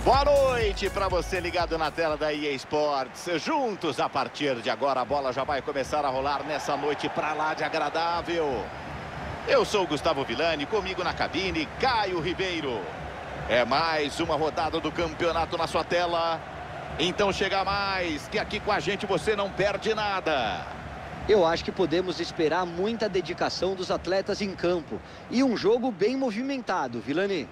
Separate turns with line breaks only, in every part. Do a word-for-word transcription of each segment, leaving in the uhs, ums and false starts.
Boa noite para você ligado na tela da E A Sports. Juntos a partir de agora a bola já vai começar a rolar nessa noite pra lá de agradável. Eu sou o Gustavo Villani, comigo na cabine, Caio Ribeiro. É mais uma rodada do campeonato na sua tela. Então chega mais, que aqui com a gente você não perde nada.
Eu acho que podemos esperar muita dedicação dos atletas em campo. E um jogo bem movimentado, Villani.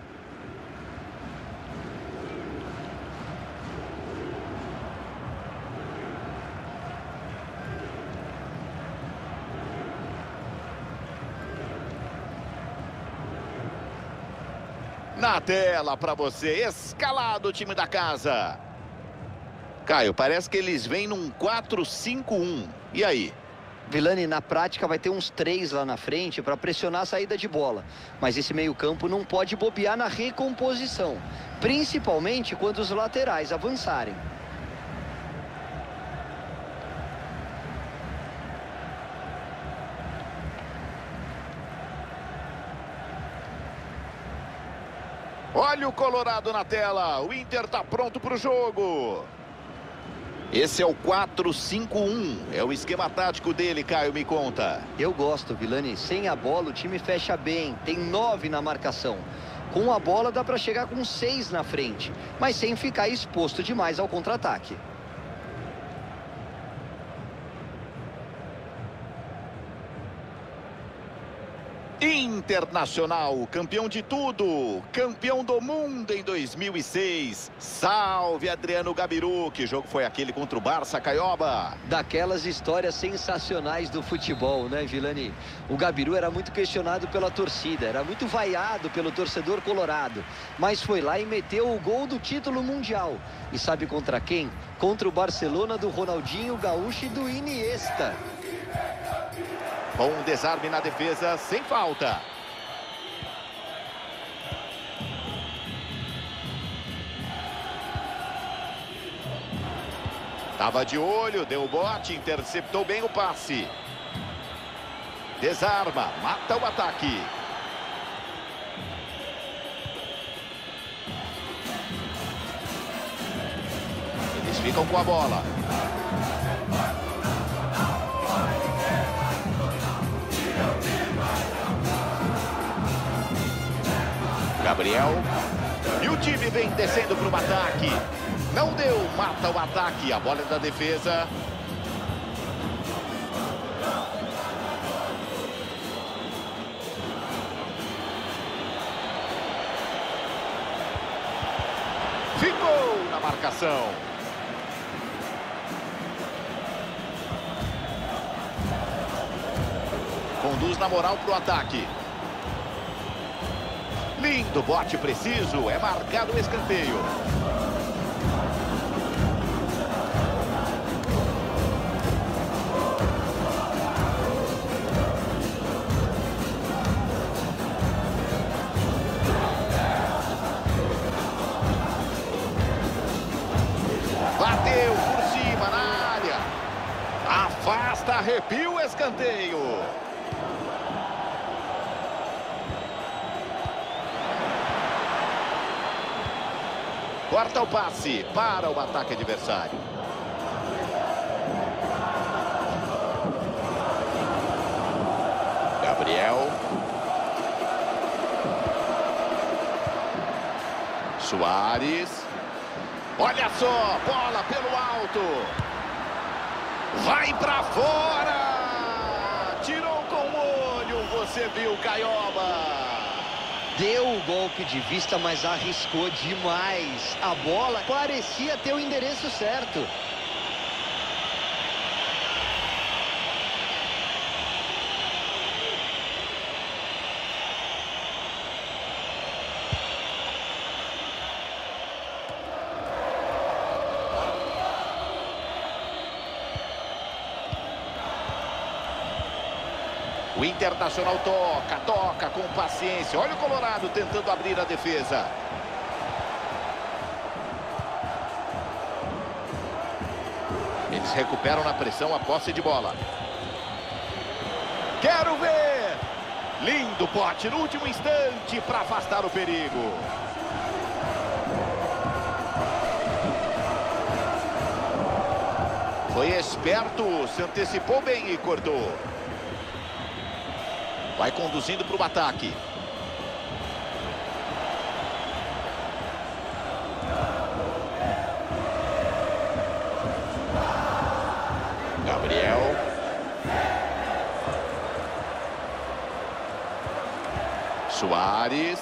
Na tela para você, escalado o time da casa. Caio, parece que eles vêm num quatro cinco um. E aí?
Villani, na prática vai ter uns três lá na frente para pressionar a saída de bola. Mas esse meio-campo não pode bobear na recomposição, principalmente quando os laterais avançarem.
Olha o Colorado na tela, o Inter tá pronto para o jogo. Esse é o quatro cinco um, é o esquema tático dele, Caio, me conta.
Eu gosto, Villani, sem a bola o time fecha bem, tem nove na marcação. Com a bola dá para chegar com seis na frente, mas sem ficar exposto demais ao contra-ataque.
Internacional, campeão de tudo, campeão do mundo em dois mil e seis. Salve Adriano Gabiru, que jogo foi aquele contra o Barça, Caioba?
Daquelas histórias sensacionais do futebol, né, Villani? O Gabiru era muito questionado pela torcida, era muito vaiado pelo torcedor colorado, mas foi lá e meteu o gol do título mundial. E sabe contra quem? Contra o Barcelona do Ronaldinho Gaúcho e do Iniesta.
Com um desarme na defesa, sem falta. Tava de olho, deu o bote, interceptou bem o passe. Desarma, mata o ataque. Eles ficam com a bola. Gabriel. E o time vem descendo para o ataque. Não deu, mata o ataque. A bola é da defesa. Ficou na marcação. Conduz na moral para o ataque. Lindo bote preciso, é marcado o escanteio. Bateu por cima na área. Afasta, arrepia o escanteio. Corta o passe para o ataque adversário. Gabriel. Soares. Olha só, bola pelo alto. Vai pra fora. Tirou com o olho, você viu, Caioba.
Deu o golpe de vista, mas arriscou demais. A bola parecia ter o endereço certo.
O Internacional toca, toca com paciência. Olha o Colorado tentando abrir a defesa. Eles recuperam na pressão a posse de bola. Quero ver! Lindo pote no último instante para afastar o perigo. Foi esperto, se antecipou bem e cortou. Vai conduzindo para o ataque. Gabriel. Soares.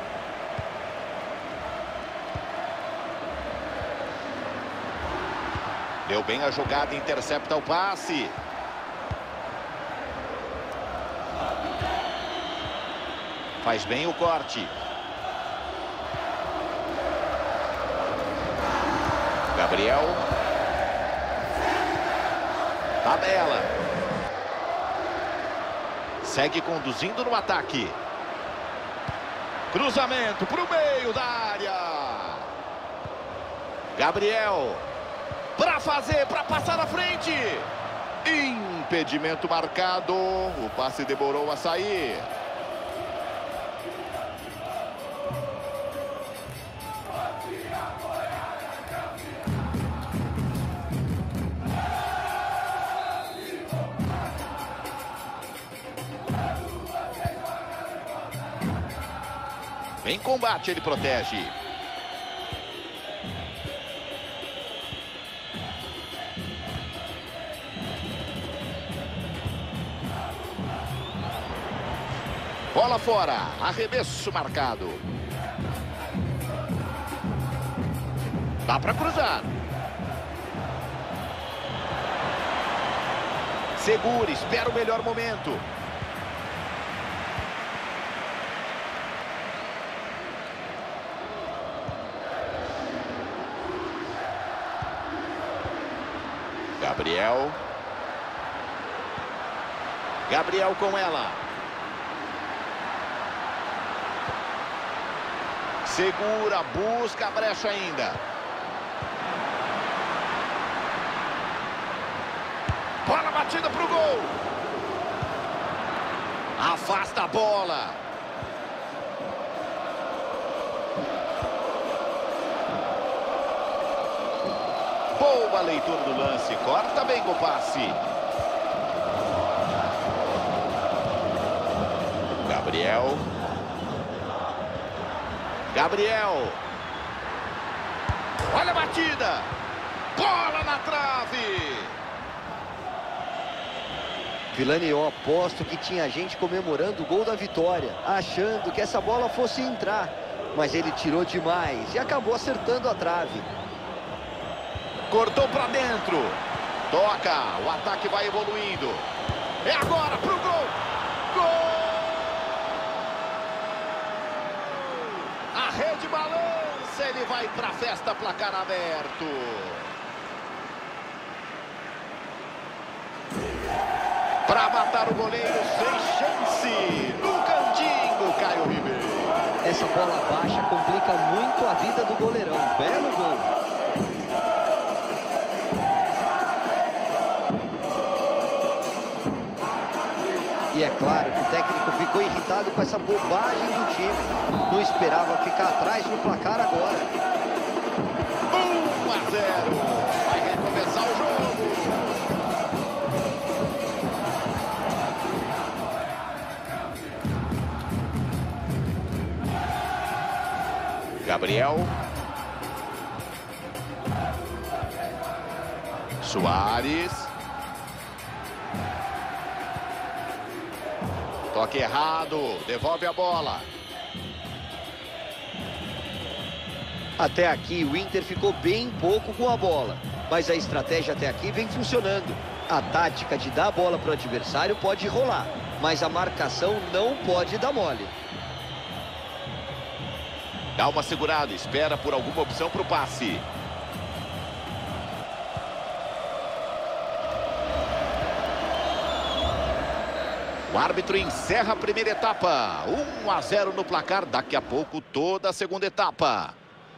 Deu bem a jogada, intercepta o passe. Faz bem o corte. Gabriel. Tabela. Segue conduzindo no ataque. Cruzamento para o meio da área. Gabriel. Para fazer, para passar na frente. Impedimento marcado. O passe demorou a sair. Em combate ele protege. Bola fora, arremesso marcado. Dá para cruzar. Segura, espera o melhor momento. Gabriel. Gabriel com ela. Segura, busca a brecha ainda. Bola batida para o gol. Afasta a bola. Boa leitura do lance. Corta bem com o passe. Gabriel. Gabriel. Olha a batida. Bola na trave.
Vilani, eu aposto que tinha gente comemorando o gol da vitória, achando que essa bola fosse entrar. Mas ele tirou demais e acabou acertando a trave.
Cortou para dentro. Toca. O ataque vai evoluindo. É agora pro gol. Gol! A rede balança. Ele vai para a festa, placar aberto. Para matar o goleiro sem chance. No cantinho, Caio Ribeiro.
Essa bola baixa complica muito a vida do goleirão. Belo gol. E é claro que o técnico ficou irritado com essa bobagem do time. Não esperava ficar atrás no placar agora.
um a zero. Vai recomeçar o jogo. Gabriel. Soares. Toque errado. Devolve a bola.
Até aqui o Inter ficou bem pouco com a bola. Mas a estratégia até aqui vem funcionando. A tática de dar a bola para o adversário pode rolar. Mas a marcação não pode dar mole.
Dá uma segurada, espera por alguma opção para o passe. O árbitro encerra a primeira etapa. um a zero no placar. Daqui a pouco toda a segunda etapa.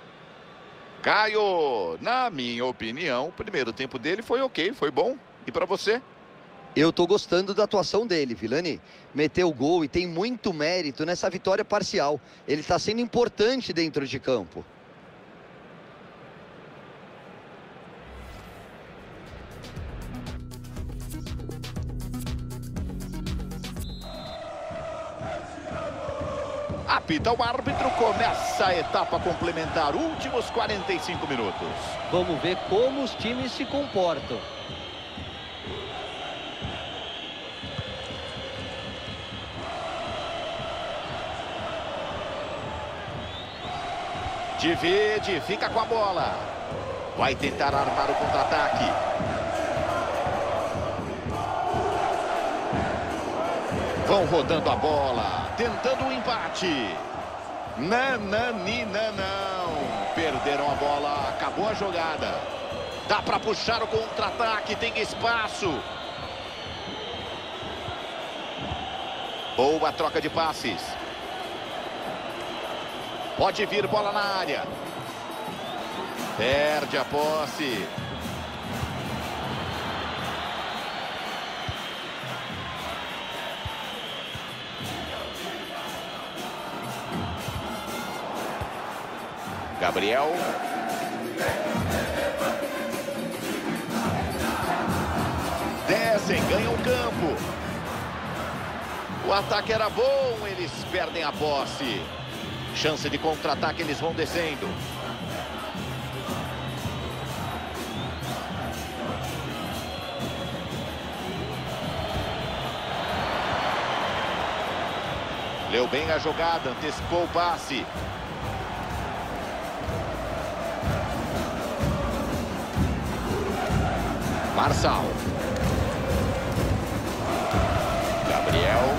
Caio, na minha opinião, o primeiro tempo dele foi ok, foi bom. E para você?
Eu tô gostando da atuação dele, Vilani. Meteu o gol e tem muito mérito nessa vitória parcial. Ele está sendo importante dentro de campo.
apita o árbitro, começa a etapa complementar, últimos quarenta e cinco minutos.
Vamos ver como os times se comportam.
Divide, fica com a bola. Vai tentar armar o contra-ataque. Vão rodando a bola, tentando o empate. Nananina não. Perderam a bola, acabou a jogada. Dá para puxar o contra-ataque, tem espaço. Boa troca de passes. Pode vir bola na área. Perde a posse. Gabriel. Descem, ganham o campo. O ataque era bom, eles perdem a posse. Chance de contra-ataque, eles vão descendo. Leu bem a jogada, antecipou o passe. Marçal. Gabriel.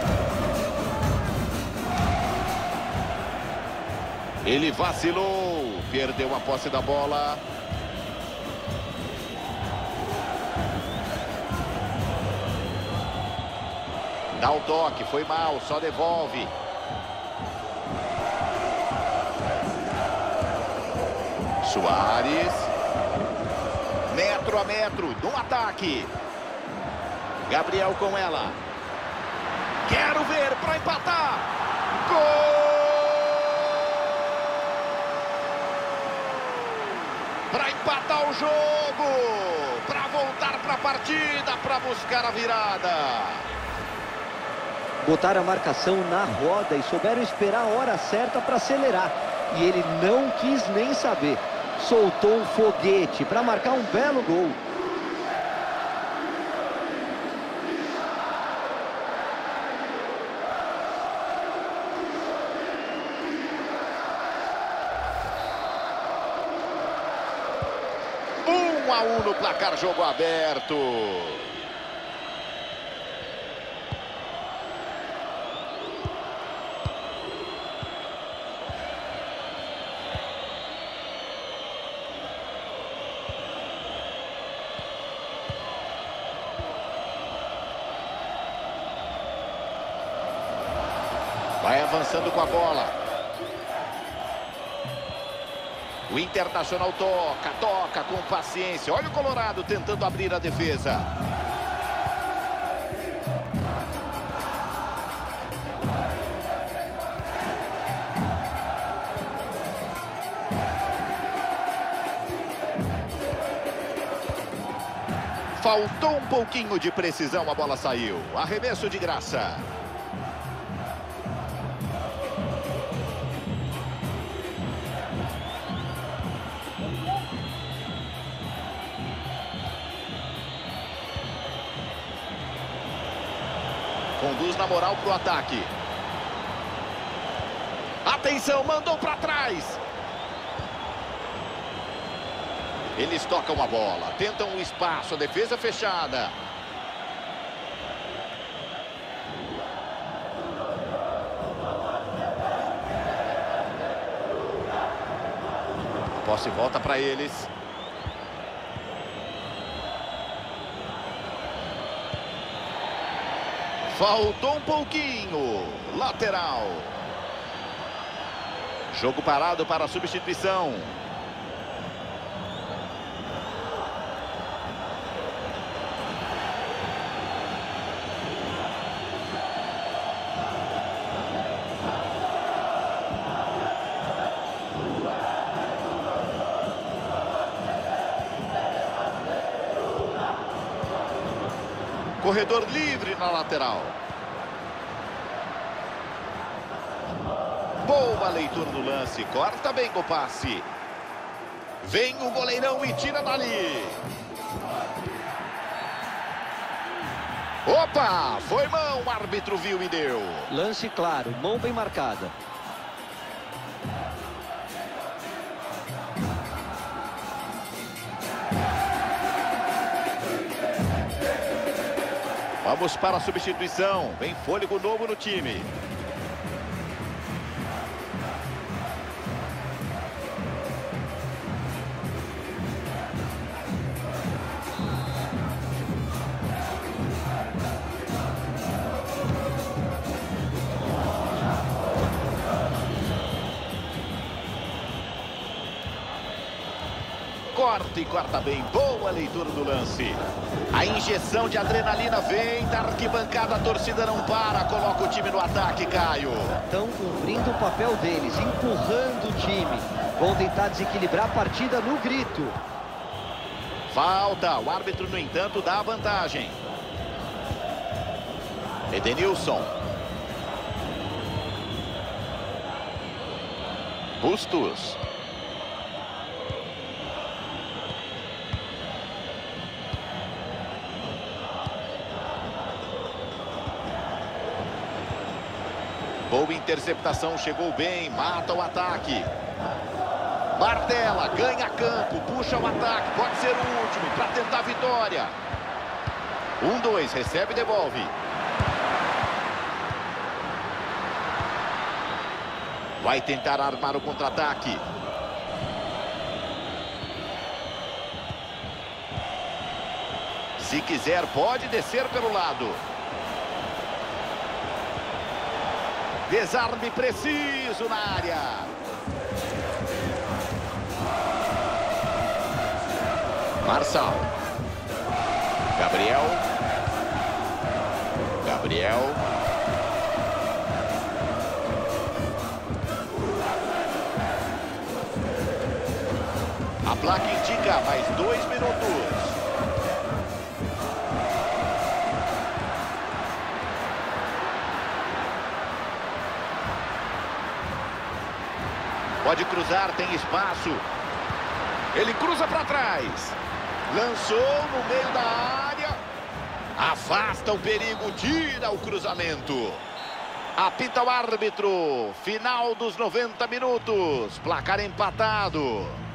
Ele vacilou, perdeu a posse da bola. Dá o toque, foi mal, só devolve. Soares. Metro a metro, no ataque. Gabriel com ela. Quero ver para empatar. Gol! Para empatar o jogo, para voltar para a partida, para buscar a virada.
Botaram a marcação na roda e souberam esperar a hora certa para acelerar. E ele não quis nem saber. Soltou um foguete para marcar um belo gol.
um a um no placar, jogo aberto. Vai avançando com a bola. O Internacional toca, toca com paciência. Olha o Colorado tentando abrir a defesa. Faltou um pouquinho de precisão, a bola saiu. Arremesso de graça. Conduz na moral pro ataque. Atenção, mandou para trás. Eles tocam a bola, tentam o espaço, a defesa fechada. A posse volta para eles. Faltou um pouquinho. Lateral. Jogo parado para a substituição. Corredor livre na lateral. Boa leitura do lance. Corta bem com o passe. Vem o goleirão e tira dali. Opa, foi mão, o árbitro viu e deu.
Lance claro, mão bem marcada.
Vamos para a substituição. Vem fôlego novo no time. Corta e corta bem, boa leitura do lance. A injeção de adrenalina vem da arquibancada, a torcida não para, coloca o time no ataque, Caio.
Estão cumprindo o papel deles, empurrando o time. Vão tentar desequilibrar a partida no grito.
Falta, o árbitro, no entanto, dá a vantagem. Edenilson. Bustos. Boa interceptação, chegou bem, mata o ataque. Martela, ganha campo, puxa o ataque, pode ser o último para tentar a vitória. Um, dois, recebe e devolve. Vai tentar armar o contra-ataque. Se quiser, pode descer pelo lado. Desarme preciso na área. Marçal. Gabriel. Gabriel. A placa indica mais dois minutos. Pode cruzar, tem espaço. Ele cruza para trás. Lançou no meio da área. Afasta o perigo, tira o cruzamento. Apita o árbitro. Final dos noventa minutos. Placar empatado.